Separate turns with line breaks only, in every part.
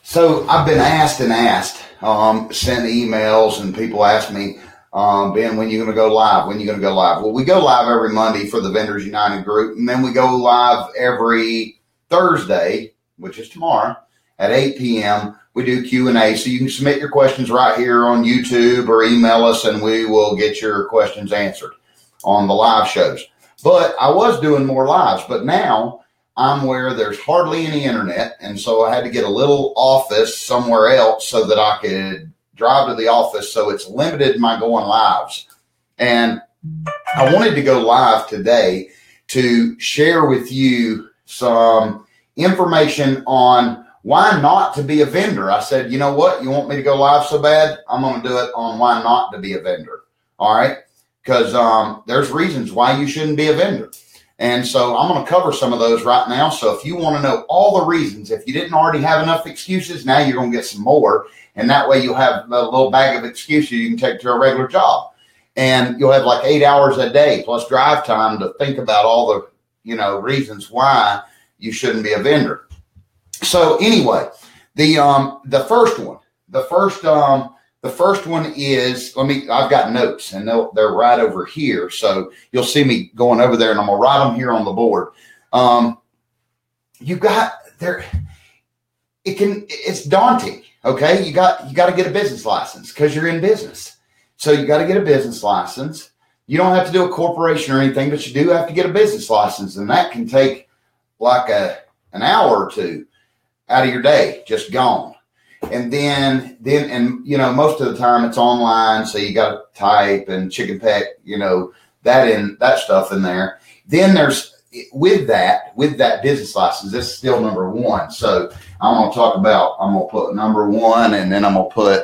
So I've been asked, sent emails, and people ask me, Ben, when are you going to go live? When are you going to go live? Well, we go live every Monday for the Vendors United group, and then we go live every Thursday, which is tomorrow, at 8 p.m. We do Q&A, so you can submit your questions right here on YouTube or email us, and we will get your questions answered on the live shows. But I was doing more lives, but now I'm where there's hardly any internet, and so I had to get a little office somewhere else so that I could drive to the office, so it's limited my going lives. And I wanted to go live today to share with you some information on why not to be a vendor. I said, you know what? You want me to go live so bad? I'm going to do it on why not to be a vendor. All right? Because there's reasons why you shouldn't be a vendor. And so I'm going to cover some of those right now. So if you want to know all the reasons, if you didn't already have enough excuses, now you're going to get some more. And that way you'll have a little bag of excuses you can take to a regular job. And you'll have like 8 hours a day plus drive time to think about all the, reasons why you shouldn't be a vendor. So anyway, the first one is, I've got notes and they're right over here. So you'll see me going over there and I'm going to write them here on the board. It's daunting. Okay. You got to get a business license because you're in business. So you got to get a business license. You don't have to do a corporation or anything, but you do have to get a business license. And that can take like an hour or two out of your day, just gone. And then most of the time it's online. So you got to type and chicken peck, that stuff in there. Then there's with that business license, this is still number one. So I'm going to put number one, and then I'm going to put,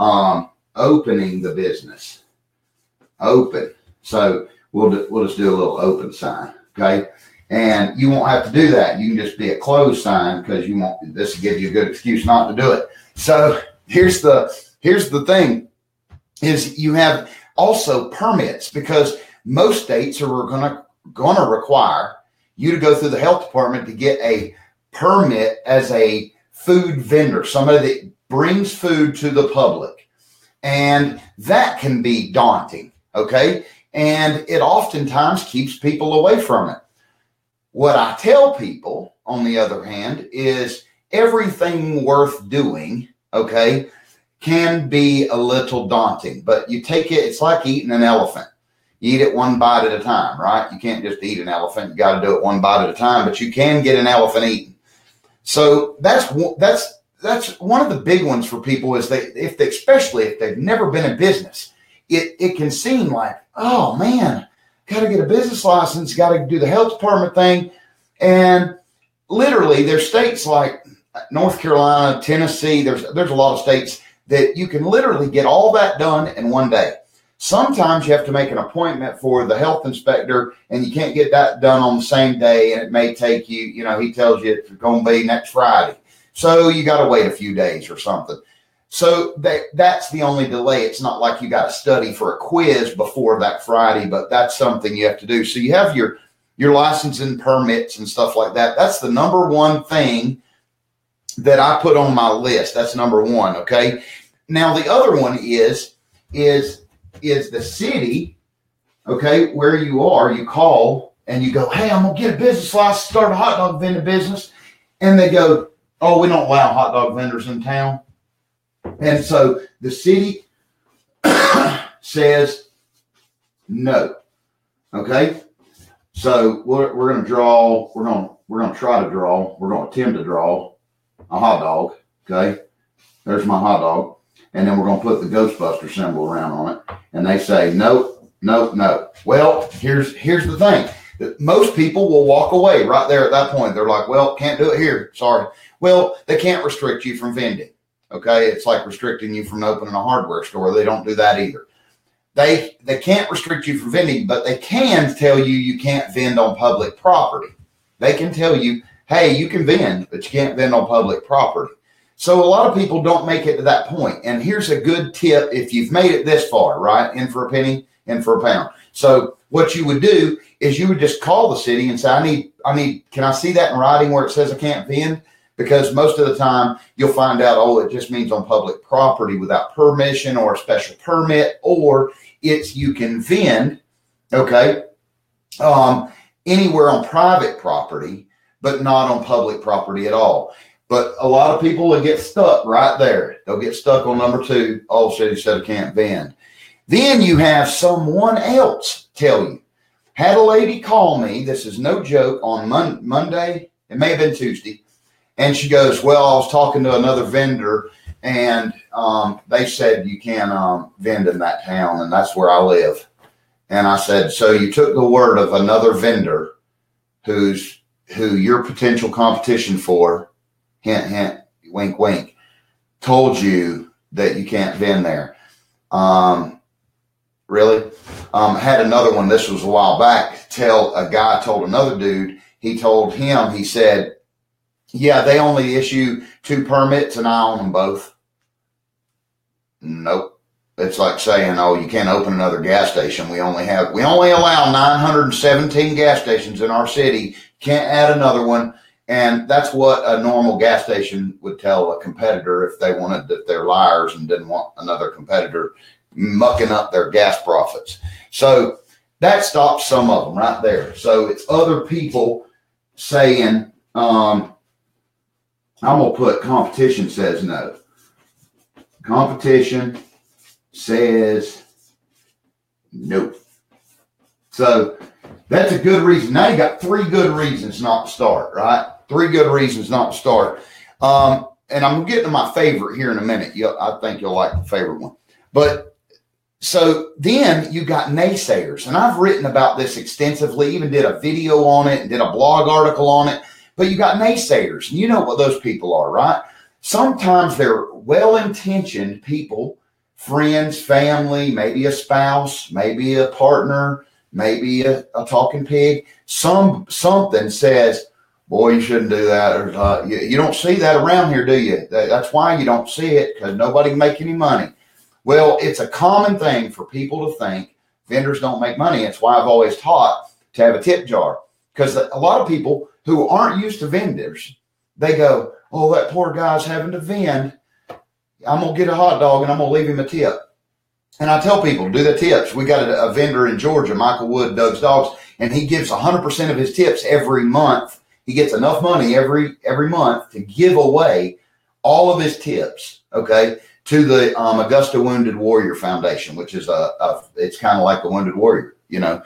opening the business, open. So we'll just do a little open sign. Okay. And you won't have to do that. You can just be a closed sign because this will give you a good excuse not to do it. So here's the thing is you have also permits, because most states are going to require you to go through the health department to get a permit as a food vendor, somebody that brings food to the public. And that can be daunting. Okay. And it oftentimes keeps people away from it. What I tell people, on the other hand, is everything worth doing, okay, can be a little daunting. But you take it, it's like eating an elephant. You eat it one bite at a time, right? You can't just eat an elephant. You got to do it one bite at a time, but you can get an elephant eaten. So that's one of the big ones for people is especially if they've never been in business, it can seem like, oh man, got to get a business license, got to do the health department thing. And literally there's states like North Carolina, Tennessee, there's a lot of states that you can literally get all that done in one day. Sometimes you have to make an appointment for the health inspector and you can't get that done on the same day. And it may take you, he tells you it's going to be next Friday. So you got to wait a few days or something. So that's the only delay. It's not like you got to study for a quiz before that Friday, but that's something you have to do. So you have your license and permits and stuff like that. That's the number one thing that I put on my list. That's number one. Okay. Now the other one is the city. Okay. Where you are, you call and you go, hey, I'm going to get a business license, start a hot dog vending business. And they go, oh, we don't allow hot dog vendors in town. And so the city says no. Okay. So we're going to draw, we're going to try to draw, we're going to attempt to draw a hot dog. Okay. There's my hot dog. And then we're going to put the Ghostbuster symbol around on it. And they say, no. Well, here's the thing. Most people will walk away right there at that point. They're like, well, can't do it here. Sorry. Well, they can't restrict you from vending. Okay. It's like restricting you from opening a hardware store. They don't do that either. They can't restrict you from vending, but they can tell you can't vend on public property. They can tell you, hey, you can vend, but you can't vend on public property. So a lot of people don't make it to that point. And here's a good tip if you've made it this far, right? In for a penny, in for a pound. So what you would do is you would just call the city and say, I need, can I see that in writing where it says I can't vend? because most of the time you'll find out, oh, it just means on public property without permission or a special permit, or it's you can vend, okay, anywhere on private property, but not on public property at all. But a lot of people will get stuck right there. They'll get stuck on number 2. Oh, City said I can't vend. Then you have someone else tell you. Had a lady call me, this is no joke, on Monday, it may have been Tuesday, and she goes, well, I was talking to another vendor, and they said you can't vend in that town, and that's where I live. And I said, so you took the word of another vendor who your potential competition for, hint, hint, wink, wink, told you that you can't vend there. Really? Had another one, this was a while back, a guy told another dude, he told him, he said, yeah, they only issue 2 permits and I own them both. Nope. It's like saying, oh, you can't open another gas station. We only allow 917 gas stations in our city. Can't add another one. And that's what a normal gas station would tell a competitor if they're liars and didn't want another competitor mucking up their gas profits. So that stops some of them right there. So it's other people saying, I'm going to put competition says no. Competition says no. So that's a good reason. Now you got 3 good reasons not to start, right? 3 good reasons not to start. And I'm getting to my favorite here in a minute. I think you'll like the favorite one. But so then you got naysayers. And I've written about this extensively, even did a video on it and did a blog article on it. But you got naysayers. And you know what those people are, right? Sometimes they're well-intentioned people, friends, family, maybe a spouse, maybe a partner, maybe a talking pig. Something says, boy, you shouldn't do that. Or, you don't see that around here, do you? That's why you don't see it, because nobody can make any money. Well, it's a common thing for people to think vendors don't make money. It's why I've always taught to have a tip jar, because a lot of people who aren't used to vendors, they go, oh, that poor guy's having to vend. I'm going to get a hot dog and I'm going to leave him a tip. And I tell people, do the tips. We got a vendor in Georgia, Michael Wood, Doug's Dogs, and he gives 100% of his tips every month. He gets enough money every month to give away all of his tips, okay, to the Augusta Wounded Warrior Foundation, which is it's kind of like the Wounded Warrior, you know.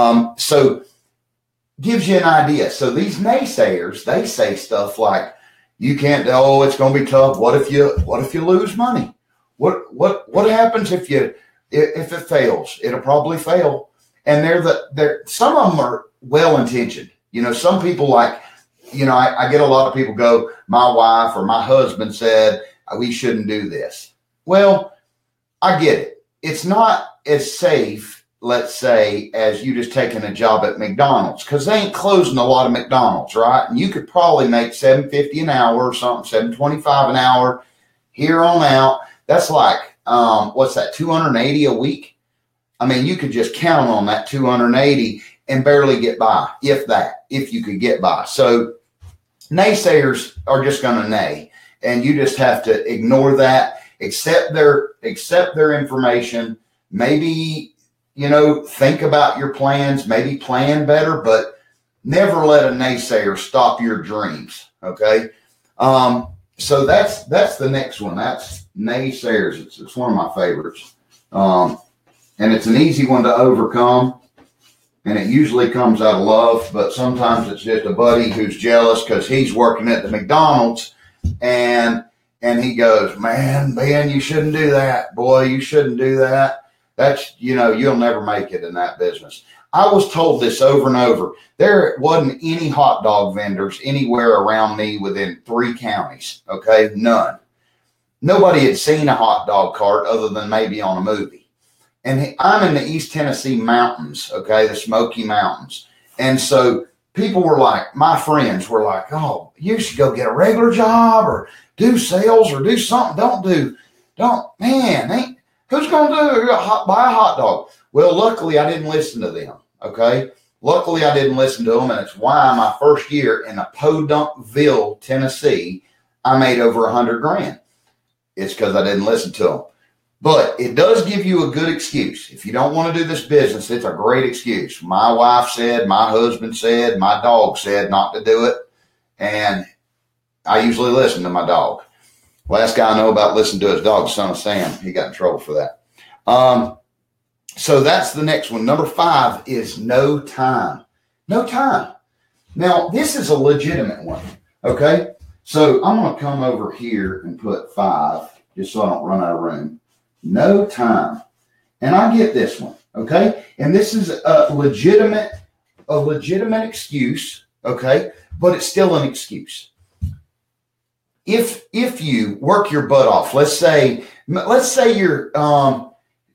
So gives you an idea. So these naysayers, they say stuff like, you can't, oh, it's going to be tough. What if you lose money? What happens if it fails? It'll probably fail. And some of them are well-intentioned. You know, some people like, you know, I get a lot of people go, my wife or my husband said we shouldn't do this. Well, I get it. It's not as safe, let's say, as you just taking a job at McDonald's, because they ain't closing a lot of McDonald's, right? And you could probably make $7.50 an hour or something, $7.25 an hour here on out. That's like, what's that, 280 a week? I mean, you could just count on that 280 and barely get by, if you could get by. So naysayers are just going to nay, and you just have to ignore that, accept their information, maybe, you know, think about your plans, maybe plan better, but never let a naysayer stop your dreams. Okay. So that's the next one. That's naysayers. It's one of my favorites. And it's an easy one to overcome, and it usually comes out of love, but sometimes it's just a buddy who's jealous because he's working at the McDonald's and he goes, man, Ben, you shouldn't do that. Boy, you shouldn't do that. That's, you know, you'll never make it in that business. I was told this over and over. There wasn't any hot dog vendors anywhere around me within 3 counties. Okay. None. Nobody had seen a hot dog cart other than maybe on a movie. And I'm in the East Tennessee mountains. Okay. The Smoky Mountains. And so people were like, my friends were like, oh, you should go get a regular job or do sales or do something. Who's going to buy a hot dog? Well, luckily I didn't listen to them. Okay. Luckily, I didn't listen to them, and it's why my first year in Podunkville, Tennessee, I made over $100,000. It's because I didn't listen to them. But it does give you a good excuse. If you don't want to do this business, it's a great excuse. My wife said, my husband said, my dog said not to do it. And I usually listen to my dog. Last guy I know about listening to his dog, Son of Sam. He got in trouble for that. So that's the next one. Number 5 is no time. No time. Now, this is a legitimate one. Okay. So I'm going to come over here and put 5 just so I don't run out of room. No time. And I get this one. Okay. And this is a legitimate excuse. Okay. But it's still an excuse. If you work your butt off, let's say you're,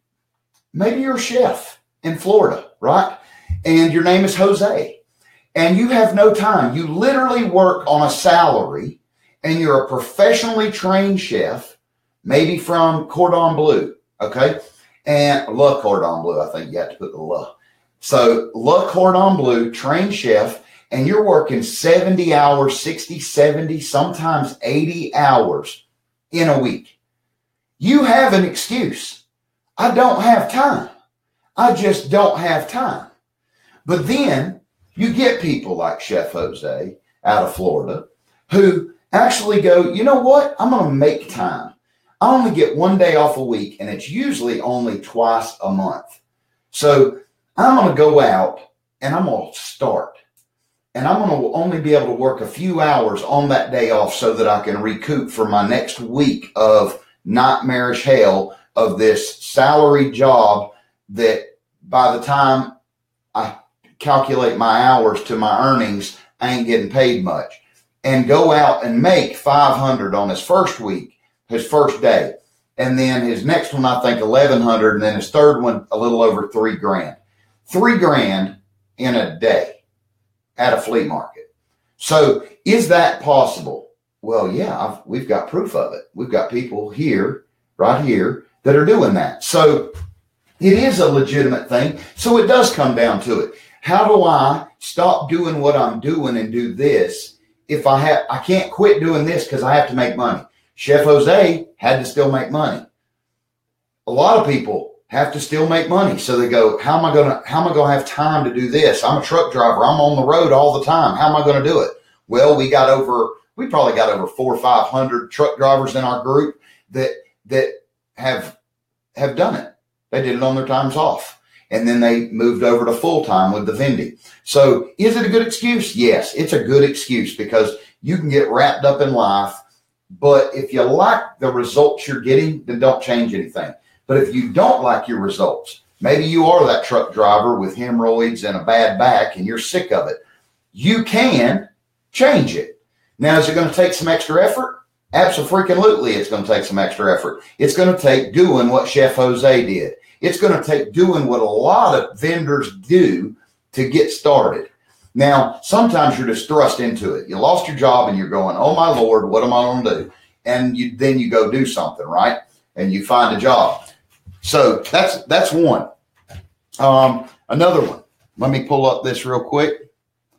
maybe you're a chef in Florida, right? And your name is Jose and you have no time. You literally work on a salary and you're a professionally trained chef, maybe from Cordon Bleu. Okay. And Le Cordon Bleu. I think you have to put the Le. So Le Cordon Bleu, trained chef, and you're working 70 hours, 60, 70, sometimes 80 hours in a week. You have an excuse. I don't have time. I just don't have time. But then you get people like Chef Jose out of Florida who actually go, you know what? I'm going to make time. I only get one day off a week, and it's usually only twice a month. So I'm going to go out and I'm going to start. And I'm going to only be able to work a few hours on that day off so that I can recoup for my next week of nightmarish hell of this salary job that by the time I calculate my hours to my earnings, I ain't getting paid much. And go out and make 500 on his first week, his first day. And then his next one, I think 1,100. And then his third one, a little over $3,000. $3,000 in a day at a flea market. So is that possible? Well, yeah, we've got proof of it. We've got people here, right here, that are doing that. So it is a legitimate thing. So it does come down to it. How do I stop doing what I'm doing and do this if I can't quit doing this because I have to make money? Chef Jose had to still make money. A lot of people have to still make money. So they go, how am I going to have time to do this? I'm a truck driver. I'm on the road all the time. How am I going to do it? Well, we probably got over 400 or 500 truck drivers in our group that have done it. They did it on their times off. And then they moved over to full time with the vending. So is it a good excuse? Yes, it's a good excuse because you can get wrapped up in life. But if you like the results you're getting, then don't change anything. But if you don't like your results, maybe you are that truck driver with hemorrhoids and a bad back and you're sick of it, you can change it. Now, is it going to take some extra effort? Absolutely, it's going to take some extra effort. It's going to take doing what Chef Jose did. It's going to take doing what a lot of vendors do to get started. Now, sometimes you're just thrust into it. You lost your job and you're going, oh my Lord, what am I going to do? And then you go do something, right? And you find a job. So that's one. Another one. Let me pull up this real quick.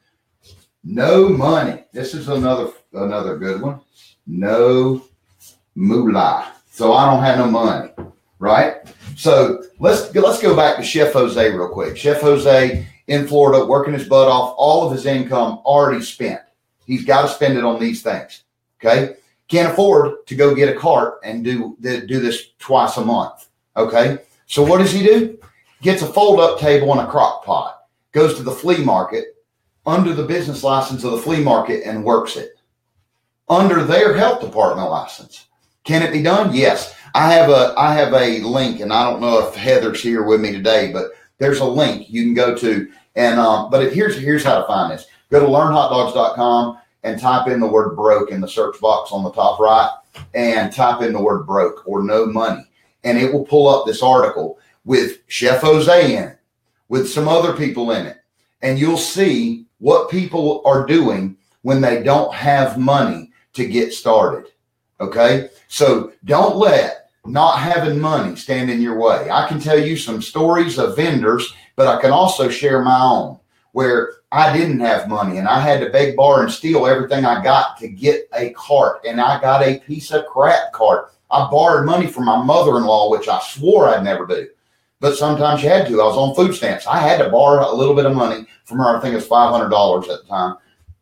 No money. This is another good one. No moolah. So I don't have no money, right? So let's go back to Chef Jose real quick. Chef Jose in Florida, working his butt off, all of his income already spent. He's got to spend it on these things. Okay. Can't afford to go get a cart and do this twice a month. Okay. So what does he do? Gets a fold-up table and a crock pot, goes to the flea market under the business license of the flea market and works it under their health department license. Can it be done? Yes. I have a link, and I don't know if Heather's here with me today, but there's a link you can go to. And here's how to find this. Go to learnhotdogs.com and type in the word broke in the search box on the top right, and type in the word broke or no money. And it will pull up this article with Chef Jose in it, with some other people in it. And you'll see what people are doing when they don't have money to get started. Okay? So don't let not having money stand in your way. I can tell you some stories of vendors, but I can also share my own. where I didn't have money and I had to beg, borrow, and steal everything I got to get a cart. And I got a piece of crap cart. I borrowed money from my mother-in-law, which I swore I'd never do. But sometimes you had to. I was on food stamps. I had to borrow a little bit of money from her. I think it was $500 at the time,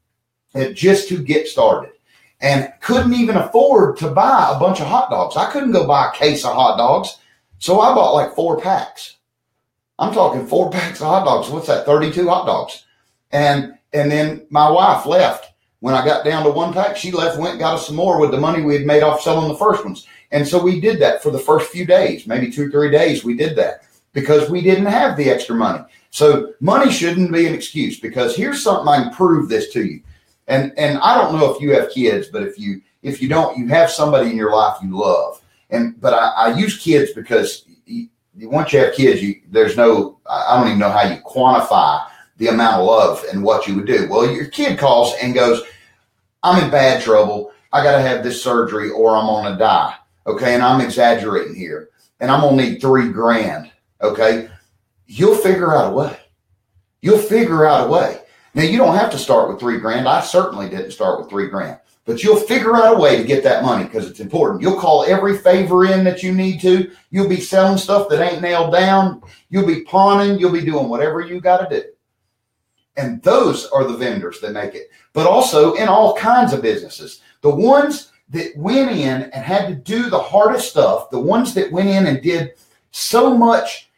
just to get started. And couldn't even afford to buy a bunch of hot dogs. I couldn't go buy a case of hot dogs. So I bought like 4 packs. I'm talking 4 packs of hot dogs. What's that? 32 hot dogs. And then my wife left. When I got down to 1 pack, she left, went and got us some more with the money we had made off selling the first ones. And so we did that for the first few days, maybe 2 or 3 days. We did that because we didn't have the extra money. So money shouldn't be an excuse, because here's something I can prove this to you. And I don't know if you have kids, but if you don't, you have somebody in your life you love. But I use kids because once you have kids, I don't even know how you quantify the amount of love and what you would do. Well, your kid calls and goes, I'm in bad trouble. I got to have this surgery or I'm going to die. Okay. And I'm exaggerating here, and I'm going to need $3,000. Okay. You'll figure out a way. You'll figure out a way. Now, you don't have to start with $3,000. I certainly didn't start with $3,000, but you'll figure out a way to get that money because it's important. You'll call every favor in that you need to. You'll be selling stuff that ain't nailed down. You'll be pawning. You'll be doing whatever you got to do. And those are the vendors that make it. But also in all kinds of businesses, the ones that went in and had to do the hardest stuff, the ones that went in and did so much,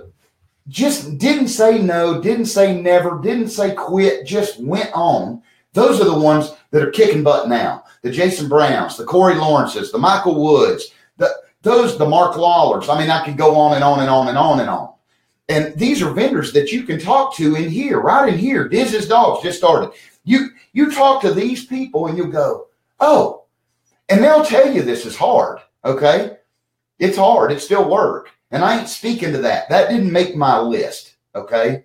just didn't say no, didn't say never, didn't say quit, just went on. Those are the ones that are kicking butt now. The Jason Browns, the Corey Lawrences, the Michael Woods, the Mark Lawlers. I mean, I could go on and on and on and on and on. And these are vendors that you can talk to in here, right in here. Diz's Dogs just started. You talk to these people and you'll go, oh, and they'll tell you this is hard, okay? It's hard. It's still work. And I ain't speaking to that. That didn't make my list, okay?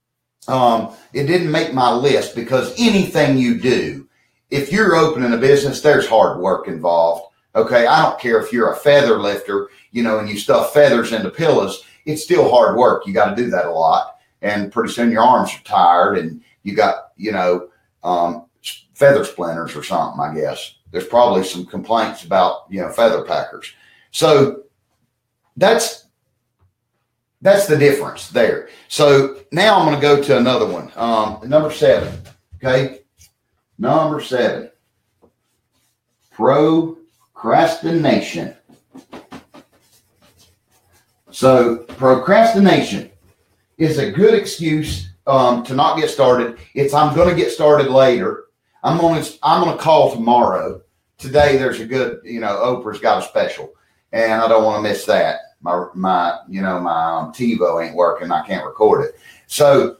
It didn't make my list because anything you do, if you're opening a business, there's hard work involved, okay? I don't care if you're a feather lifter, and you stuff feathers into pillows. It's still hard work. You got to do that a lot. And pretty soon your arms are tired and you got, feather splinters or something, I guess. There's probably some complaints about, feather packers. So that's the difference there. So now I'm going to go to another one. Number 7. Okay. Number 7. Procrastination. So procrastination is a good excuse to not get started. I'm going to get started later. I'm going to call tomorrow. Today there's a good, Oprah's got a special, and I don't want to miss that. My TiVo ain't working. I can't record it. So,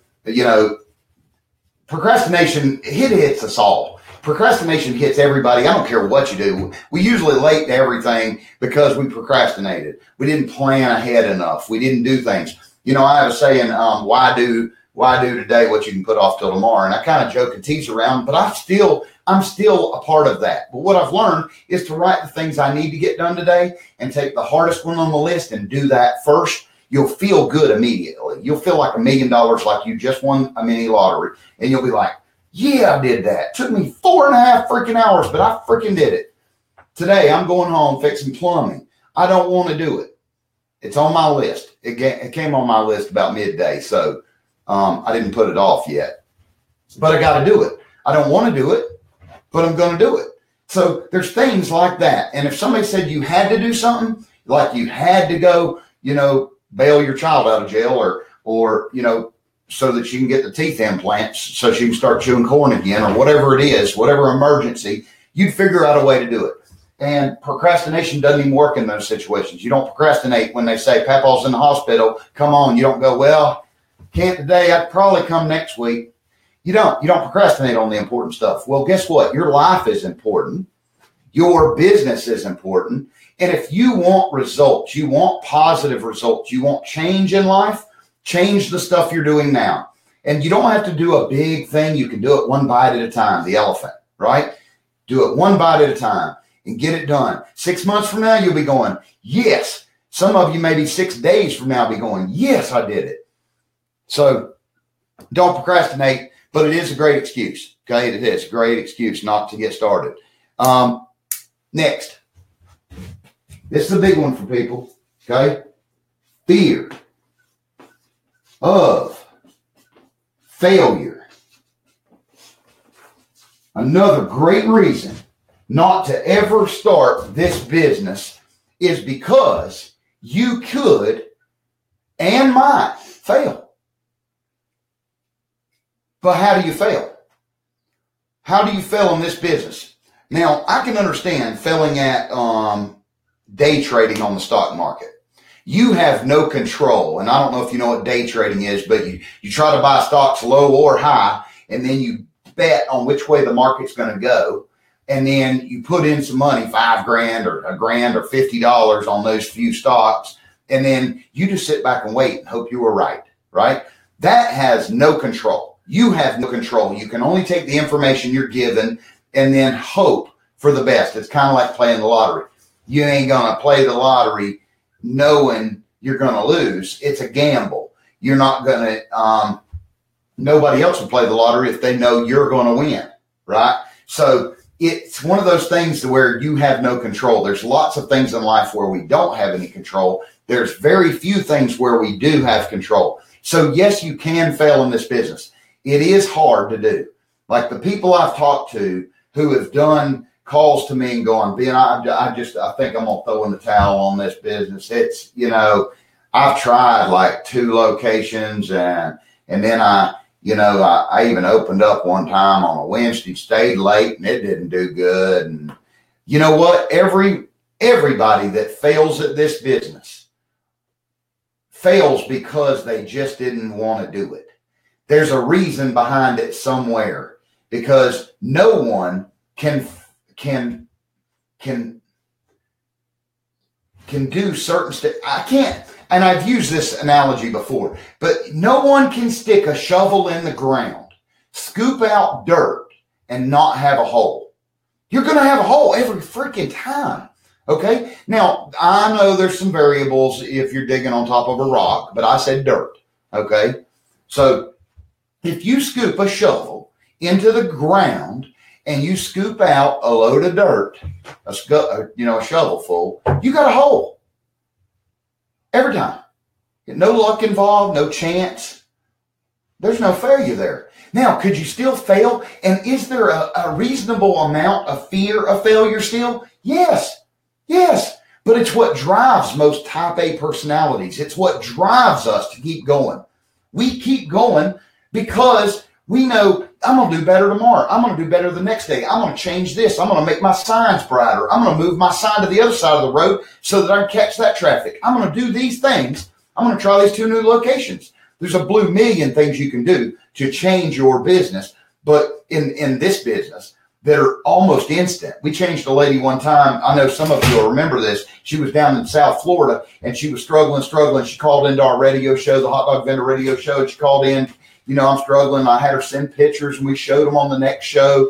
procrastination hits us all. Procrastination hits everybody. I don't care what you do. We usually late to everything because we procrastinated. We didn't plan ahead enough. We didn't do things. I have a saying, why do today what you can put off till tomorrow? And I kind of joke and tease around, but I'm still a part of that. But what I've learned is to write the things I need to get done today and take the hardest one on the list and do that first. You'll feel good immediately. You'll feel like $1 million, like you just won a mini lottery. And you'll be like, yeah, I did that. It took me 4.5 freaking hours, but I freaking did it. Today, I'm going home fixing plumbing. I don't want to do it. It's on my list. It came on my list about midday, so I didn't put it off yet. But I got to do it. I don't want to do it, but I'm going to do it. So there's things like that. And if somebody said you had to do something, like you had to go, bail your child out of jail or so that she can get the teeth implants so she can start chewing corn again or whatever it is, whatever emergency, you'd figure out a way to do it. And procrastination doesn't even work in those situations. You don't procrastinate when they say, Papa's in the hospital, come on. You don't go, well, can't today. I'd probably come next week. You don't procrastinate on the important stuff. Well, guess what? Your life is important. Your business is important. And if you want results, you want positive results, you want change in life, change the stuff you're doing now. And you don't have to do a big thing. You can do it one bite at a time, the elephant, right? Do it one bite at a time and get it done. 6 months from now, you'll be going, yes. Some of you maybe 6 days from now be going, yes, I did it. So Don't procrastinate, but it is a great excuse. Okay, it is a great excuse not to get started. Next, this is a big one for people. Okay, fear of failure. Another great reason not to ever start this business is because you could and might fail. But how do you fail? How do you fail in this business? Now, I can understand failing at day trading on the stock market. You have no control. And I don't know if you know what day trading is, but you try to buy stocks low or high, and then you bet on which way the market's going to go. And then you put in some money, $5,000 or $1,000 or $50 on those few stocks. And then you just sit back and wait and hope you were right, right? That has no control. You have no control. You can only take the information you're given and then hope for the best. It's kind of like playing the lottery. You ain't going to play the lottery knowing you're going to lose. It's a gamble. You're not going to, nobody else will play the lottery if they know you're going to win, right? So it's one of those things where you have no control. There's lots of things in life where we don't have any control. There's very few things where we do have control. So yes, you can fail in this business. It is hard to do. Like the people I've talked to who have done calls to me and going, Ben, I think I'm going to throw in the towel on this business. It's, I've tried like 2 locations and then I even opened up one time on a Wednesday, stayed late, and it didn't do good. And you know what? Everybody that fails at this business fails because they just didn't want to do it. There's a reason behind it somewhere, because no one can do certain stuff. I can't. And I've used this analogy before, but no one can stick a shovel in the ground, scoop out dirt, and not have a hole. You're going to have a hole every freaking time. Okay. Now, I know there's some variables if you're digging on top of a rock, but I said dirt. Okay. So if you scoop a shovel into the ground and you scoop out a load of dirt, a shovel full, you got a hole. Every time. No luck involved, no chance. There's no failure there. Now, could you still fail? And is there a reasonable amount of fear of failure still? Yes. Yes. But it's what drives most type A personalities. It's what drives us to keep going. We keep going because we know I'm going to do better tomorrow. I'm going to do better the next day. I'm going to change this. I'm going to make my signs brighter. I'm going to move my sign to the other side of the road so that I can catch that traffic. I'm going to do these things. I'm going to try these 2 new locations. There's a blue million things you can do to change your business. But in this business, that are almost instant. We changed a lady one time. I know some of you will remember this. She was down in South Florida and she was struggling. She called into our radio show, the Hot Dog Vendor Radio Show. And she called in, I'm struggling. I had her send pictures and we showed them on the next show.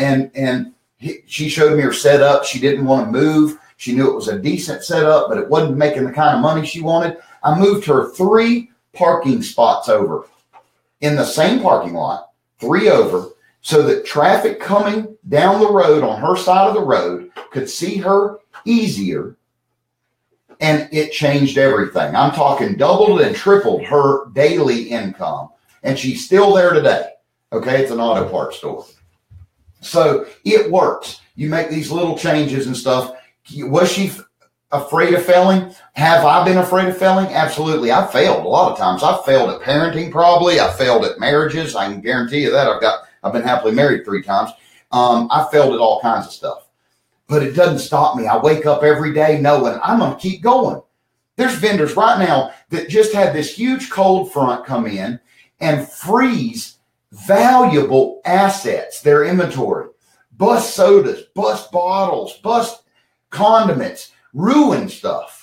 She showed me her setup. She didn't want to move. She knew it was a decent setup, but it wasn't making the kind of money she wanted. I moved her 3 parking spots over in the same parking lot, 3 over, so that traffic coming down the road on her side of the road could see her easier. And it changed everything. I'm talking doubled and tripled her daily income. And she's still there today. Okay, it's an auto parts store. So it works. You make these little changes and stuff. Was she afraid of failing? Have I been afraid of failing? Absolutely. I've failed a lot of times. I've failed at parenting probably. I've failed at marriages. I can guarantee you that. I've been happily married 3 times. I've failed at all kinds of stuff. But it doesn't stop me. I wake up every day knowing I'm going to keep going. There's vendors right now that just had this huge cold front come in and freeze valuable assets, their inventory. Bust sodas, bust bottles, bust condiments, ruin stuff.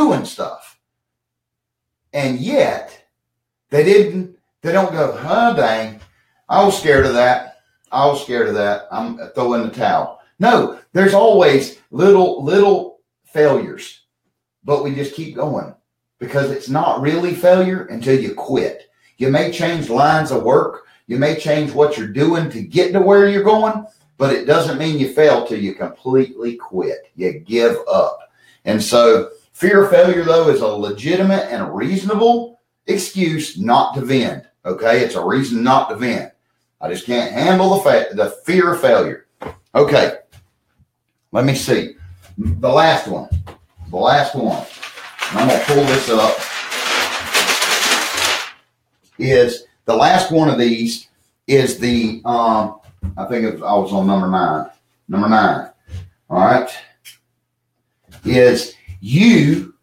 And yet, they don't go, dang, I was scared of that. I'm throwing the towel. No, there's always little failures, but we just keep going because it's not really failure until you quit. You may change lines of work. You may change what you're doing to get to where you're going, but it doesn't mean you fail till you completely quit. You give up. And so fear of failure, though, is a legitimate and a reasonable excuse not to vend. Okay, it's a reason not to vend. I just can't handle the fear of failure. Okay, let me see. The last one. And I'm going to pull this up. Is the last one of these is the, I think I was on number 9. Number 9. All right. Is you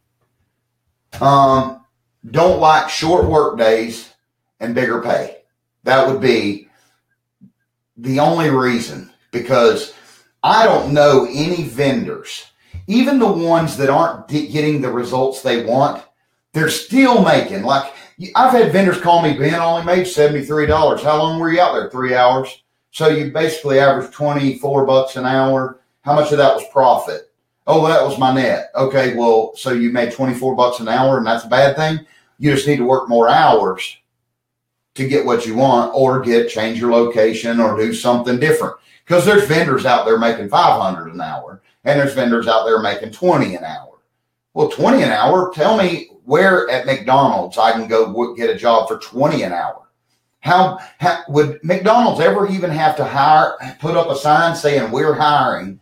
don't like short work days and bigger pay. That would be the only reason, because I don't know any vendors, even the ones that aren't getting the results they want, they're still making, like, I've had vendors call me, Ben, I only made $73. How long were you out there? 3 hours. So you basically averaged $24 an hour. How much of that was profit? Oh, that was my net. Okay, well, so you made $24 an hour and that's a bad thing? You just need to work more hours to get what you want, or change your location or do something different. Because there's vendors out there making $500 an hour and there's vendors out there making $20 an hour. Well, $20 an hour, tell me where at McDonald's I can go get a job for $20 an hour. How would McDonald's ever even have to put up a sign saying we're hiring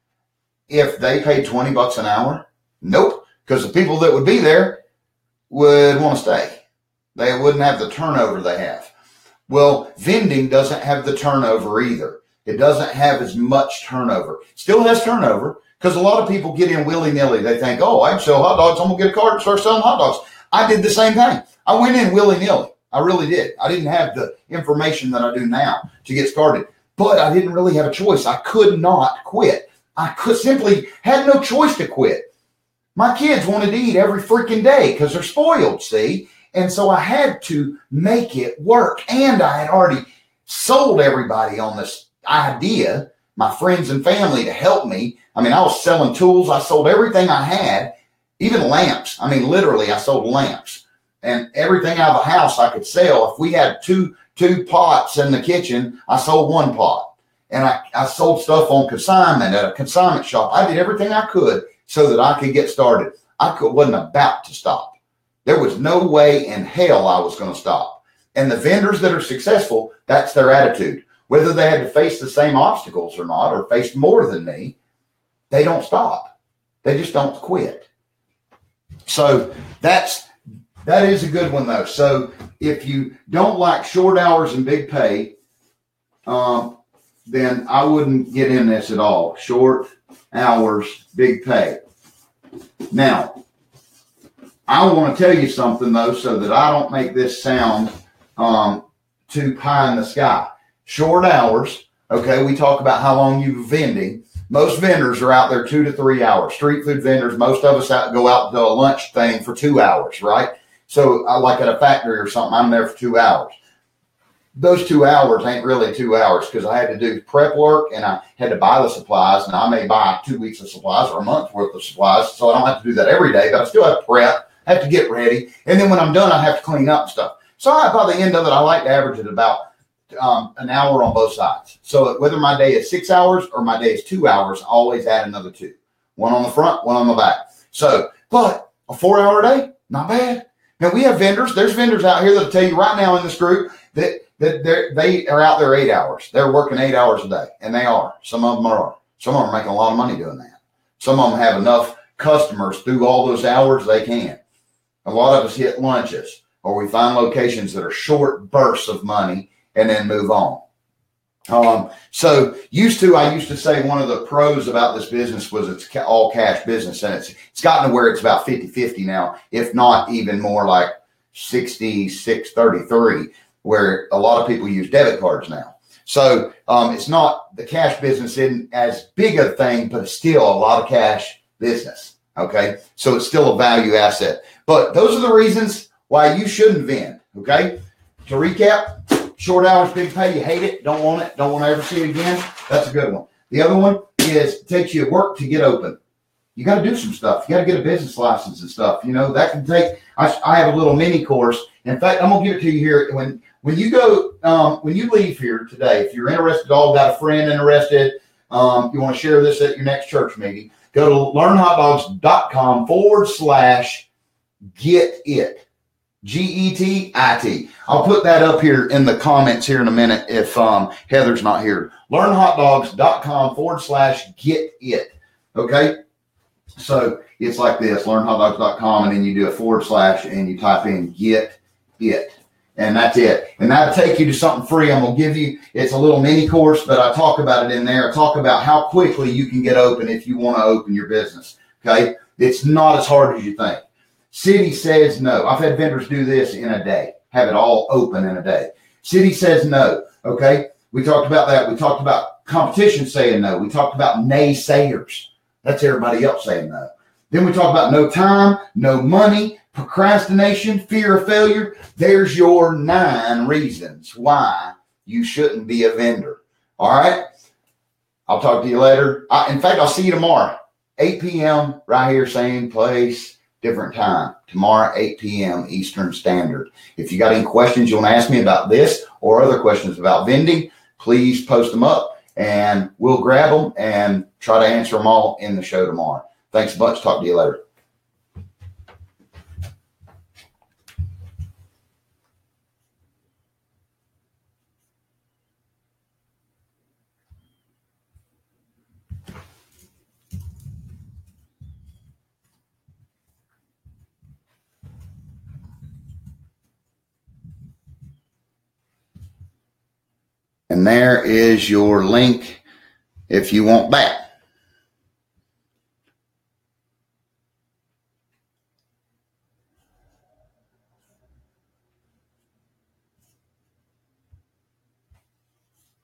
if they paid $20 an hour? Nope, because the people that would be there would want to stay. They wouldn't have the turnover they have. Well, vending doesn't have the turnover either. It doesn't have as much turnover. Still has turnover, because a lot of people get in willy-nilly. They think, oh, I can sell hot dogs. I'm going to get a card and start selling hot dogs. I did the same thing. I went in willy-nilly. I really did. I didn't have the information that I do now to get started, but I didn't really have a choice. I could not quit. I simply had no choice to quit. My kids wanted to eat every freaking day because they're spoiled, see? And so I had to make it work. And I had already sold everybody on this idea, my friends and family, to help me. I mean, I was selling tools. I sold everything I had, even lamps. I mean, literally, I sold lamps. And everything out of the house I could sell. If we had two pots in the kitchen, I sold 1 pot. And I sold stuff on consignment at a consignment shop. I did everything I could so that I could get started. Wasn't about to stop. There was no way in hell I was going to stop. And the vendors that are successful, that's their attitude. Whether they had to face the same obstacles or not, or faced more than me, they don't stop. They just don't quit. So that is a good one, though. So if you don't like short hours and big pay, then I wouldn't get in this at all. Short hours, big pay. Now, I want to tell you something, though, so that I don't make this sound too pie in the sky. Short hours, okay, we talk about how long you're vending. Most vendors are out there 2 to 3 hours. Street food vendors, most of us go out to a lunch thing for 2 hours, right? So like at a factory or something, I'm there for 2 hours. Those 2 hours ain't really 2 hours, because I had to do prep work and I had to buy the supplies, and I may buy 2 weeks of supplies or a month's worth of supplies. So I don't have to do that every day, but I still have to prep. I have to get ready. And then when I'm done, I have to clean up stuff. So by the end of it, I like to average it about an hour on both sides. So whether my day is 6 hours or my day is 2 hours, I always add another 2. One on the front, one on the back. So, but a 4-hour day, not bad. Now we have vendors. There's vendors out here that'll tell you right now in this group that they are out there 8 hours. They're working 8 hours a day, and they are. Some of them are. Some of them are making a lot of money doing that. Some of them have enough customers through all those hours they can. A lot of us hit lunches, or we find locations that are short bursts of money and then move on. So I used to say one of the pros about this business was it's all cash business, and it's gotten to where it's about 50-50 now, if not even more like 66-33, where a lot of people use debit cards now. So it's not, the cash business isn't as big a thing, but it's still a lot of cash business. Okay. So it's still a value asset, but those are the reasons why you shouldn't vend. Okay. To recap, short hours, big pay, you hate it, don't want to ever see it again. That's a good one. The other one is it takes you work to get open. you got to do some stuff. You got to get a business license and stuff. You know, that can take, I have a little mini course. In fact, I'm going to give it to you here. When you go, when you leave here today, if you're interested at all, got a friend interested, you want to share this at your next church meeting, go to learnhotdogs.com/get-it. GETIT. I'll put that up here in the comments here in a minute if Heather's not here. Learnhotdogs.com/get-it. Okay. So it's like this, learnhotdogs.com, and then you do a / and you type in get it. And that's it. And that'll take you to something free. I'm going to give you, it's a little mini course, but I talk about it in there. I talk about how quickly you can get open if you want to open your business. Okay. It's not as hard as you think. City says no. I've had vendors do this in a day, have it all open in a day. City says no. Okay. We talked about that. We talked about competition saying no. We talked about naysayers. That's everybody else saying no. Then we talk about no time, no money, procrastination, fear of failure. There's your 9 reasons why you shouldn't be a vendor. All right. I'll talk to you later. In fact, I'll see you tomorrow, 8 p.m. right here, same place, different time. Tomorrow, 8 p.m. Eastern Standard. If you got any questions you want to ask me about this or other questions about vending, please post them up and we'll grab them and try to answer them all in the show tomorrow. Thanks a bunch. Talk to you later. And there is your link if you want that.